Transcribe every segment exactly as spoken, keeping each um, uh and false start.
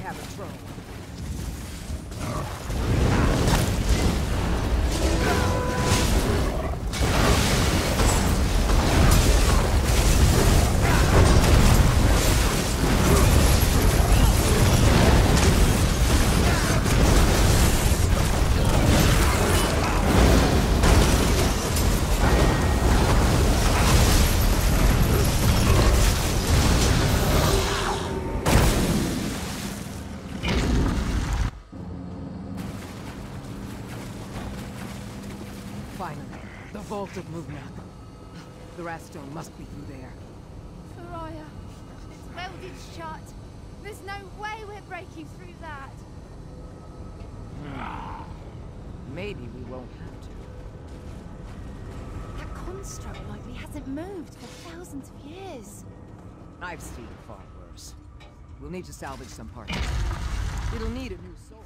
have a throne. Vault of Movement. The Raststone must be through there. Verifier, it's welded shut. There's no way we're breaking through that. Hmm. Maybe we won't have to. That construct likely hasn't moved for thousands of years. I've seen far worse. We'll need to salvage some parts. It'll need a new soul.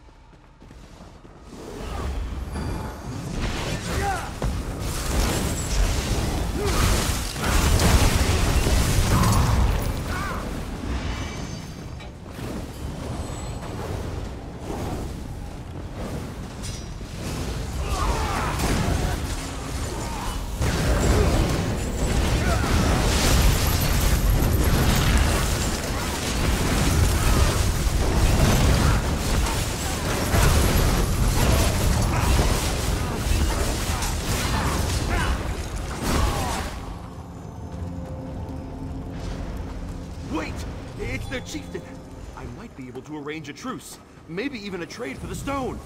Chieftain, I might be able to arrange a truce, maybe even a trade for the stone.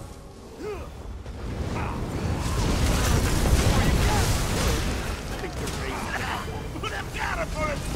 Think you're crazy now. Put him down for it!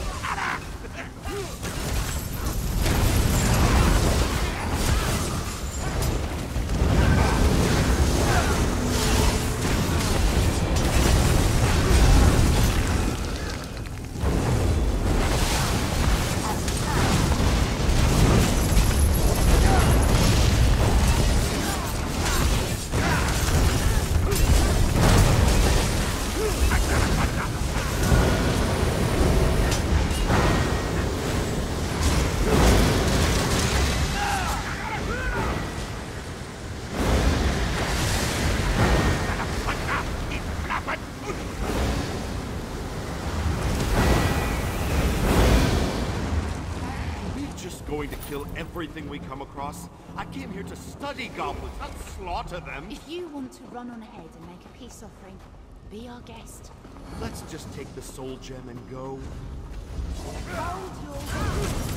Going to kill everything we come across? I came here to study goblins, not slaughter them. If you want to run on ahead and make a peace offering, be our guest. Let's just take the soul gem and go. Hold your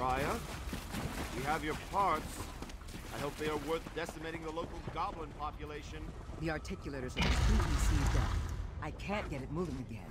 Raya. We have your parts. I hope they are worth decimating the local goblin population. The articulators are completely seized up. I can't get it moving again.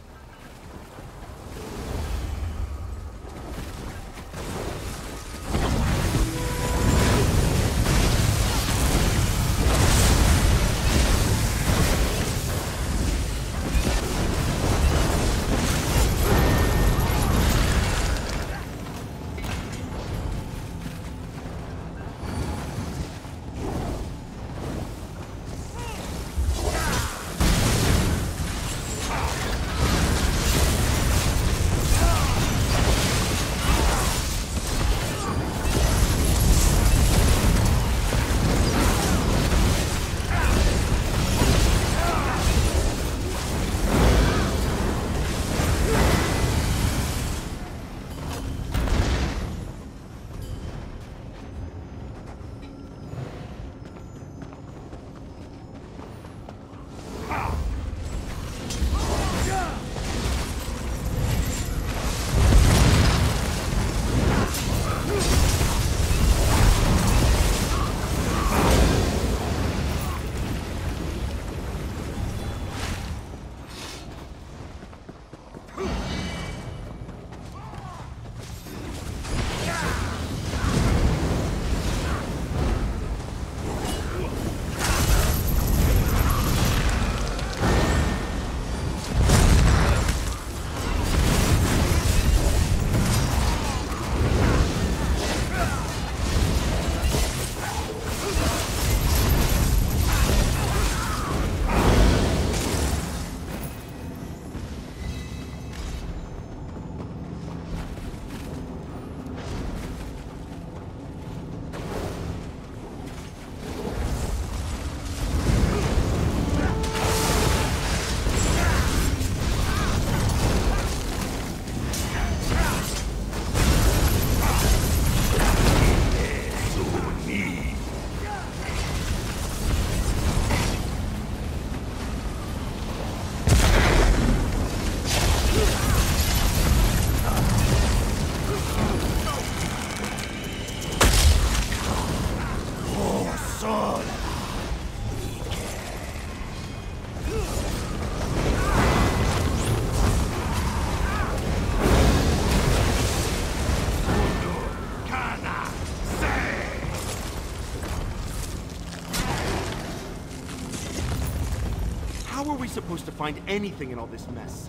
How are we supposed to find anything in all this mess?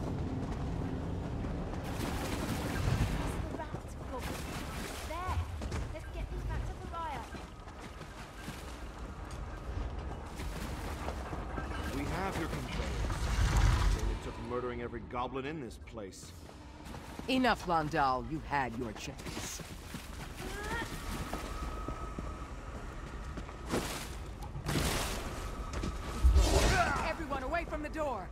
The rat goblin. There. Let's get these back to the Raya. We have your conveyors. It took murdering every goblin in this place. Enough, Landau. You had your chance. Everyone away from the door!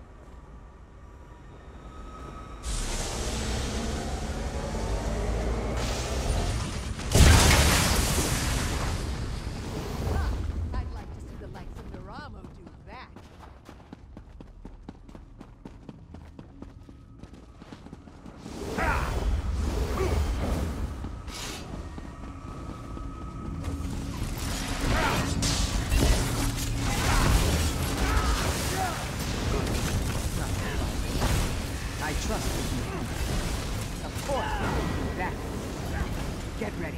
I'd like to see the likes of Naramo do that. I trust that you can. Of course, you can do that. Get ready.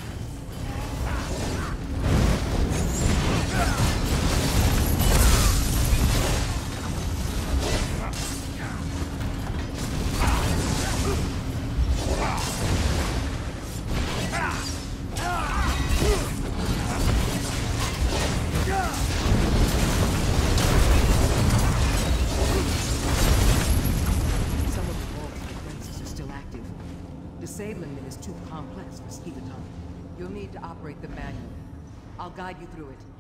Disabling them is too complex for skeevaton. You'll need to operate the manual. I'll guide you through it.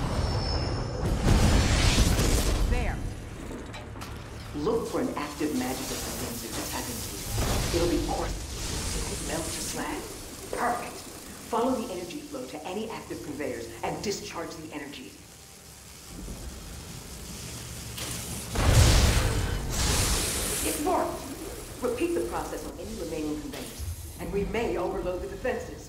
There! Look for an active Magicka condenser to tap into. It'll be coarse. It will melt to slag. Perfect. Follow the energy flow to any active conveyors and discharge the energy. It worked! Repeat the process on any remaining conveyors. And and we may overload the defenses.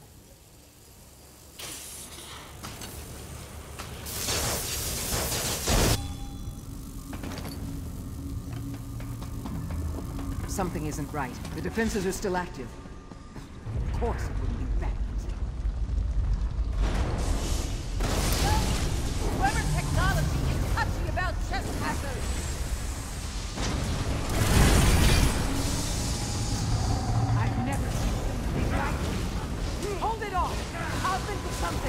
Something isn't right. The defenses are still active. Of course it wouldn't be bad. Whoever technology is touchy about trespassers! I've never seen something like this. Hold it off! I'll think of something!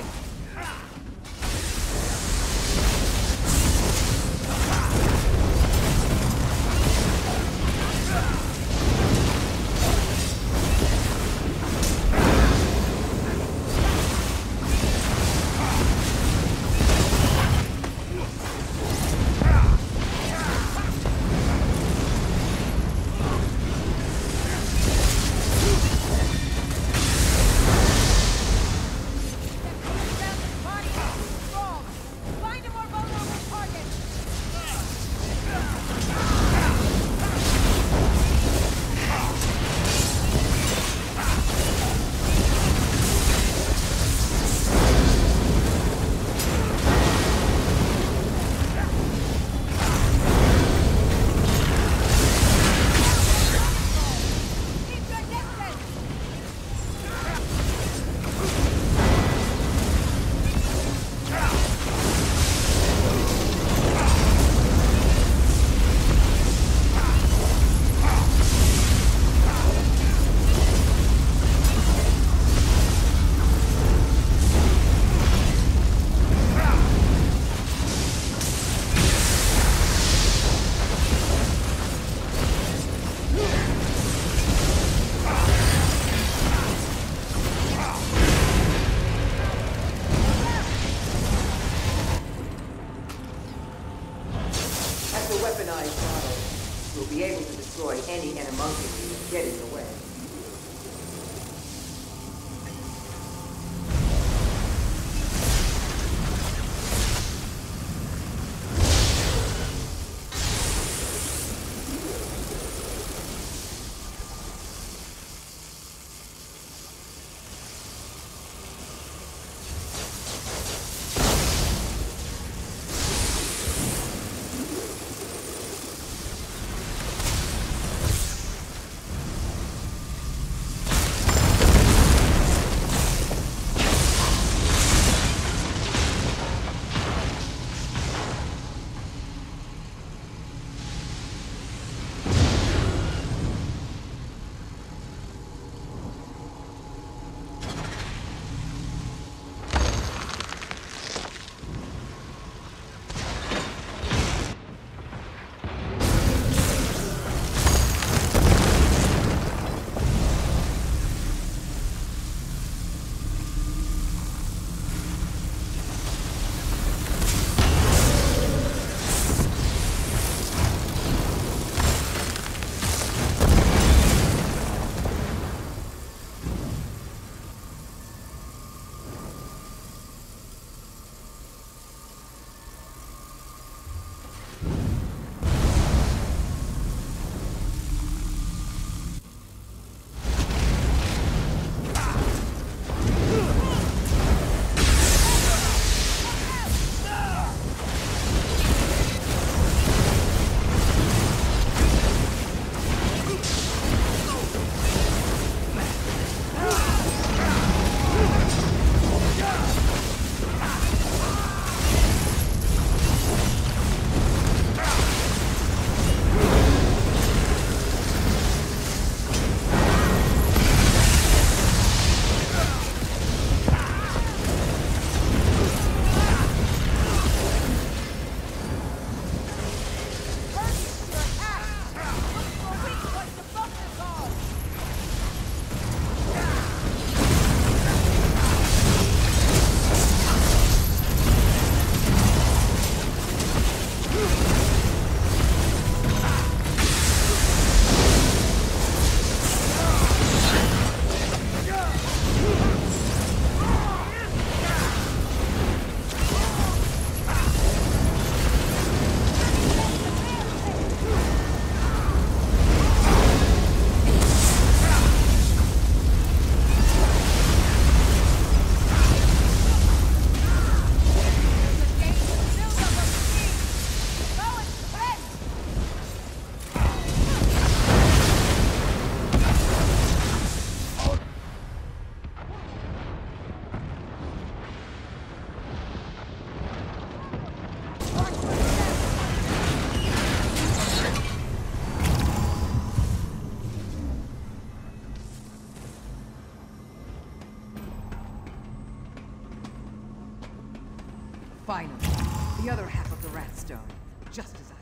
Finally, the other half of the rat stone, just as I